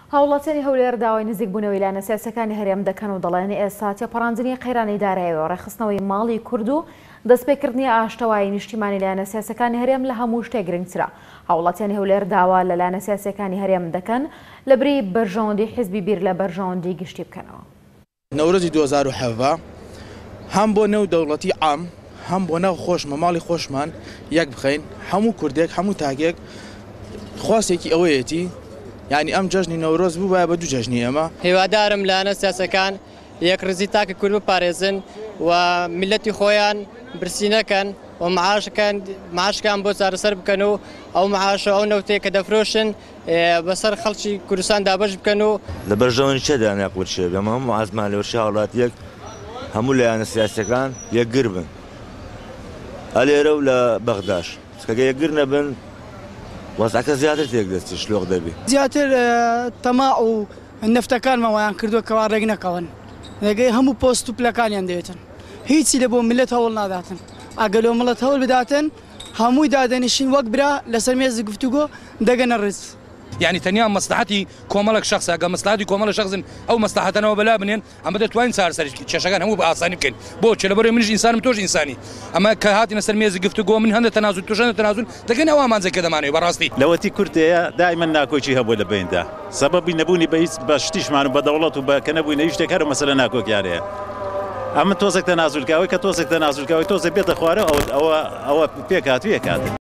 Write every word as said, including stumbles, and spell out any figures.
هاوڵاتیانی هەولێر داوای نزیکبوونەوەی لایەنە سیاسەکانی هەرێم دەکەن و دەڵێن ئێستا تێپەڕاندنی قەیرانی داراییەوە ڕێخستنەوەی ماڵی کورد و دەستپێکردنی ئاشتەوایی نیشتیمانی لایەنە سیاسەکانی هەرێم لە هەموو شتێک گرنگترە. هاوڵاتیانی هەولێر داوا لە لایەنە سیاسەکانی هەرێم دەکەن لە بری بەرژەوەندی حیزبی بیر لە بەرژەوەندی گشتی بکەنەوە. نەورۆزی دوو هەزار و حەڤە هەم بۆ نێو دەوڵەتی عام هەم بۆ ناو خۆشمە ماڵی خۆشمان یەک بخەین هەموو کوردێک هەموو تاگێک خواستێکی ئەوەیەتی یعنی ئەم جەژنی نەورۆز بوو وایە بە دوو جەژنی ئەمە. هیوادارم لایەنە سیاسەکان یەک ڕزی تاکە کورد بپارێزن و میلەتی خۆیان برسی نەکەن و معاشەکان معاشەکان بۆ چارەسەر بکەن و ئەو معاشە ئەو نەوتەیە کە دەفرۆشن بەسەر خەڵکی کوردستان دابەش بکەن و لە بەرژەوەندی چێدا ناقورشێ بێمە هەموو عەزمان لەوەشی هاوڵاتیەک هەموو لایەنە سیاسەکان یەکگر بن ئەلێرە و لە بەغداش کەگە یەکگر نەبن وەزعەکە زیاتر تێک دەستی شلۆغ دەبێ زیاتر تەماع و نەفتەکانمەوەیان کردووە کەوا ڕێک نەکەون ڕێگەی هەموو پۆست و پلەکانیان دەوێتن هیچی لە بۆ ملت هەوڵ ناداتن ئەگەر لەو مڵەت هەوڵ بداتن هەمووی دادەنیشین وەک برا لەسەر مێزی گفتوگۆ دەگەنە ڕز. يعني تنيا مصلحتي كومالك شخص اگه مصلحتي كومال شخص او مصلحتنا وبلا بنين اما دتوين صار سر شاشغان هم باساني بكن بو چلبر من انسان متوج انساني اما كهاتي نسر ميز گفتگو من هند تنازل توجن تنازل دكن اوامان زي كده معنی براستي لوتي كرتيا دائما ناكوچي هبو لبيندا سبب نبوني بيس باشتيش معنی بدولت وبكنبو نيش تكر مثلا ناكوك يعني اما توزك تنازل كاوي كتوزك تنازل كاوي توزك بيت خواره او او او بيكات بيكات